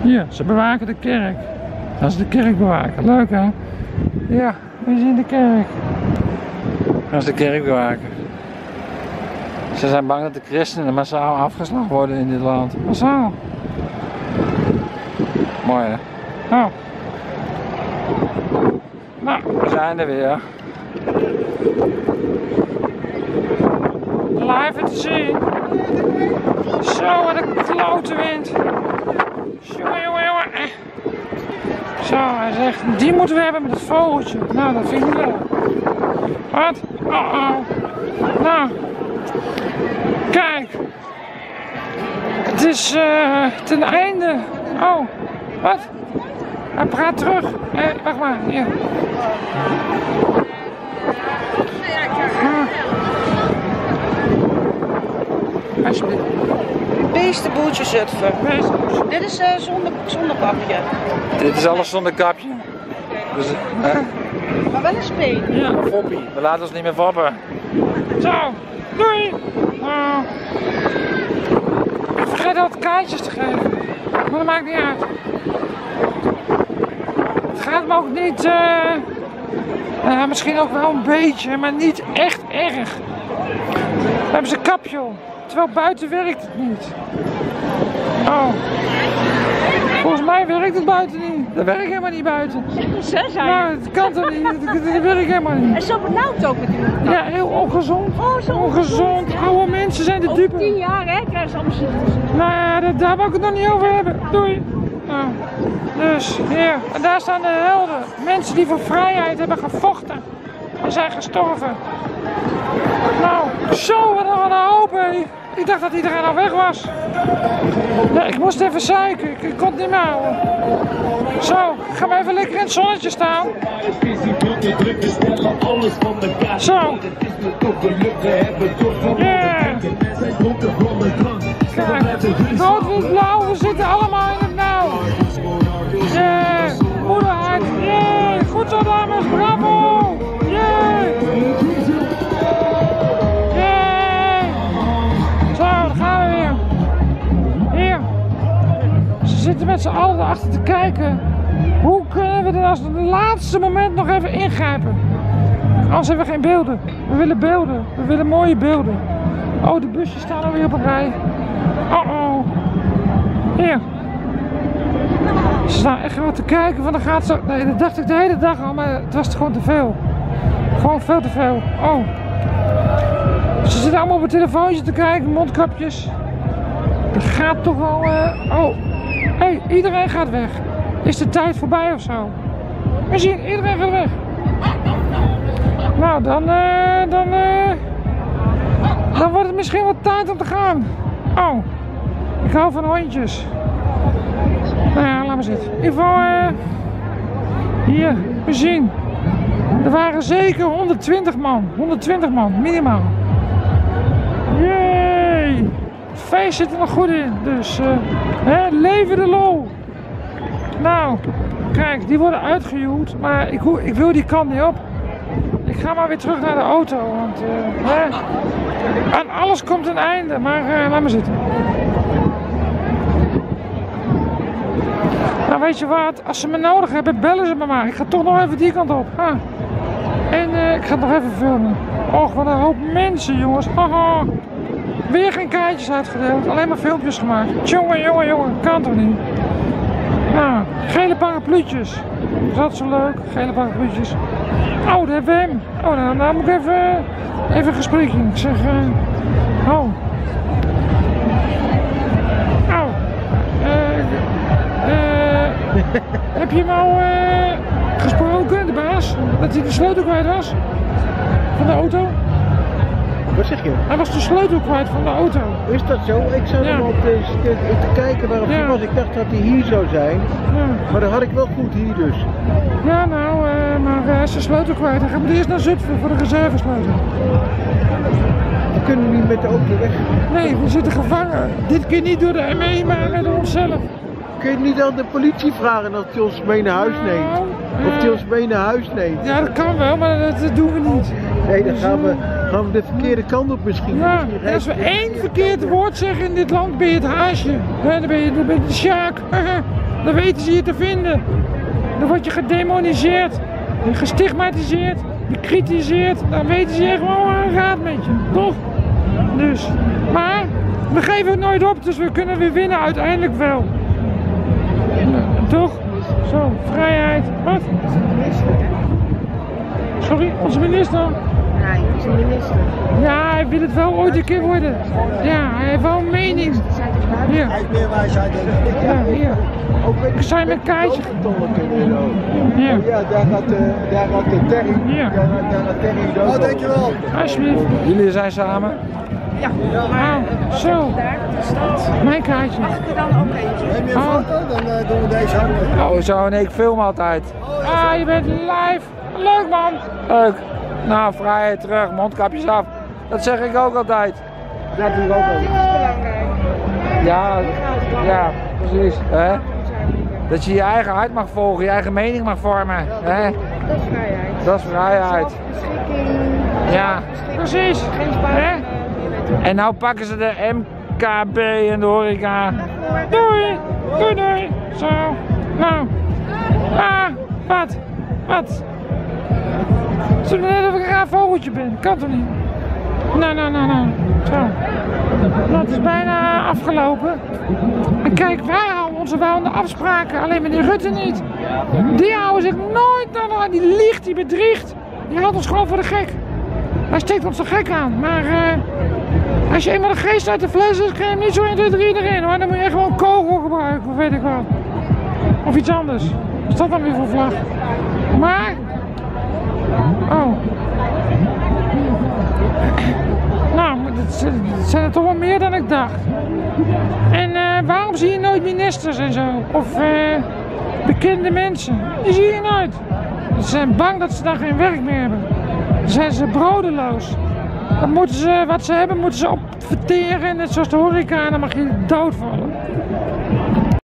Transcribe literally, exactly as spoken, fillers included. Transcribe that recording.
Hier, ze bewaken de kerk. Dat is de kerkbewaker. Leuk hè? Ja, we zien de kerk. Dat is de kerkbewaker. Ze zijn bang dat de christenen massaal afgeslacht worden in dit land. Massaal. Mooi hè? Oh. Nou, we zijn er weer. Live te zien. Zo, wat een klote wind. Jongen, jongen, jongen. Zo, hij zegt, die moeten we hebben met het vogeltje. Nou, dat vind ik leuk. Wat? Oh oh. Nou. Kijk. Het is uh, ten einde. Oh, wat? Hij praat terug. Hé, hey, wacht maar. Hier. Alsjeblieft. Beestenboeltje Zutphen. Dit is uh, zonder, zonder kapje. Dit is alles zonder kapje. Dus, uh, maar wel een speen. Ja, een foppie. We laten ons niet meer foppen. Zo, doei! Oh. Ik vergeet altijd kaartjes te geven. Maar dat maakt niet uit. Het gaat me ook niet... Uh, uh, misschien ook wel een beetje, maar niet echt erg. We hebben ze een kapje op. Terwijl buiten werkt het niet. Oh. Volgens mij werkt het buiten niet. Dat werkt helemaal niet buiten. Zo zijn. Nou, dat kan toch niet. Dat, dat werkt helemaal niet. En zo benauwd ook met die. Ja, heel ongezond. Oh, zo ongezond. Ja. Oude mensen zijn de dupe. Over tien jaar hè, krijgen ze allemaal ziektes. Nou ja, dat, daar wil ik het nog niet over hebben. Doei. Nou, dus, hier. En daar staan de helden. Mensen die voor vrijheid hebben gevochten. En zijn gestorven. Nou, zo, wat een hoop, hé. Ik dacht dat iedereen al weg was. Ja, ik moest even zeiken, ik, ik kon het niet meer houden. Zo, gaan we even lekker in het zonnetje staan. Zo. Yeah. Kijk, rood, wit, blauw, we zitten allemaal in het nauw. Yeah, moederheid, yeah. Goed zo dames, bravo. Yeah. We zitten met z'n allen erachter te kijken. Hoe kunnen we er als het laatste moment nog even ingrijpen? Anders hebben we geen beelden. We willen beelden. We willen mooie beelden. Oh, de busjes staan alweer op een rij. Oh oh. Hier. Ze staan echt wel te kijken van dan gaat zo. Nee, dat dacht ik de hele dag al, maar het was gewoon te veel. Gewoon veel te veel. Oh. Ze zitten allemaal op een telefoontje te kijken, mondkapjes. Het gaat toch wel. Uh... Oh. Hé, hey, iedereen gaat weg. Is de tijd voorbij of zo? We zien, iedereen gaat weg. Nou, dan, uh, dan, uh, dan wordt het misschien wel tijd om te gaan. Oh, ik hou van hondjes. Nou ja, laat maar zitten. In ieder geval, uh, hier, we zien. Er waren zeker honderdtwintig man. honderdtwintig man, minimaal. Jee! Het feest zit er nog goed in, dus uh, hè, leven de lol. Nou, kijk, die worden uitgejoeld, maar ik, ik wil die kant niet op. Ik ga maar weer terug naar de auto, want uh, hè, aan alles komt een einde, maar uh, laat maar zitten. Nou, weet je wat, als ze me nodig hebben, bellen ze me maar. Ik ga toch nog even die kant op. Ha. En uh, ik ga het nog even filmen. Och, wat een hoop mensen, jongens. Haha. Weer geen kaartjes uitgedeeld, alleen maar filmpjes gemaakt. Jongen, jongen, jongen, kan toch niet? Nou, gele parapluutjes. Is dat zo leuk? Gele parapluutjes. Oh, daar hebben we hem. Oh, nou, nou moet ik even, even een gesprekje. Ik zeg, uh, oh. Oh. Uh, uh, heb je hem al uh, gesproken, de baas? Dat hij de sleutel kwijt was? Van de auto? Wat zeg je? Hij was de sleutel kwijt van de auto. Is dat zo? Ik zat ja. hem op te, te, te kijken waar hij ja. was. Ik dacht dat hij hier zou zijn. Ja. Maar dan had ik wel goed hier dus. Ja, nou, uh, maar hij uh, is de sleutel kwijt. Dan gaan we eerst naar Zutphen voor de reservesleutel. We kunnen niet met de auto weg. Nee, we zitten gevangen. Dit keer niet door de M E, maar door onszelf. Kun je niet aan de politie vragen of hij ons mee naar huis neemt? Nou, of hij ons mee naar huis neemt? Ja, dat kan wel, maar dat, dat doen we niet. Nee, dan gaan we, gaan we de verkeerde kant op misschien. Ja, misschien als we één verkeerd woord zeggen in dit land, ben je het haasje. Ja, dan ben je, dan ben je de sjaak. dan weten ze je te vinden. Dan word je gedemoniseerd, gestigmatiseerd, bekritiseerd. Dan weten ze echt wel waar het gaat met je, toch? Dus, maar we geven het nooit op, dus we kunnen weer winnen uiteindelijk wel. Toch? Zo, vrijheid. Wat? Sorry, onze minister? Nee, onze minister. Ja, hij wil het wel ooit een keer worden. Ja, hij heeft wel een mening. Hier. Hij heeft meer wijsheid dan ik. Ja, hier. Ik zei mijn kaartje. Ja. Ja, daar gaat de, daar gaat de Terry. Ja. Daar, daar gaat Terry dood. Oh, dankjewel. Alsjeblieft. Jullie zijn samen? Ja, Oh, zo. daar, dat is dat. Mijn kaartje. Mag ik er dan ook eentje? Neem je een Oh. foto? Dan uh, doen we deze ook. Oh, zo, nee, ik film altijd. Ah, je bent live. Leuk man. Leuk. Nou, vrijheid terug, mondkapjes af. Dat zeg ik ook altijd. Dat doe ik ook al. Dit is belangrijk. Ja, ja, precies. Hè? Dat je je eigen hart mag volgen, je eigen mening mag vormen. Hè? Dat is vrijheid. Dat is vrijheid. Beschikking. Ja, Precies. Hè? en nou pakken ze de M K B en de horeca. Doei. Doei doei. Zo. Nou. Ah, wat? Wat? Ze doen net of ik een raar vogeltje ben. Kan toch niet? Nou, nou, nou, nou. Zo. Nou, het is bijna afgelopen. En kijk, wij houden onze wel aan de afspraken. Alleen meneer Rutte niet. Die houden zich nooit aan. Die liegt, die bedriegt. Die houdt ons gewoon voor de gek. Hij steekt ons de gek aan. Maar uh, als je eenmaal de geest uit de fles is, kan je hem niet zo één, twee, drie erin. Hoor. Dan moet je gewoon kogel gebruiken, of weet ik wat. Of iets anders. Wat is dat dan weer voor vlag? Maar... Oh. Nou, het zijn er toch wel meer dan ik dacht. En uh, waarom zie je nooit ministers en zo? Of uh, bekende mensen? Die zie je nooit. Ze zijn bang dat ze daar geen werk meer hebben. Dan zijn ze brodeloos. Dan moeten ze, wat ze hebben moeten ze opverteren, net zoals de horeca, en dan mag je doodvallen.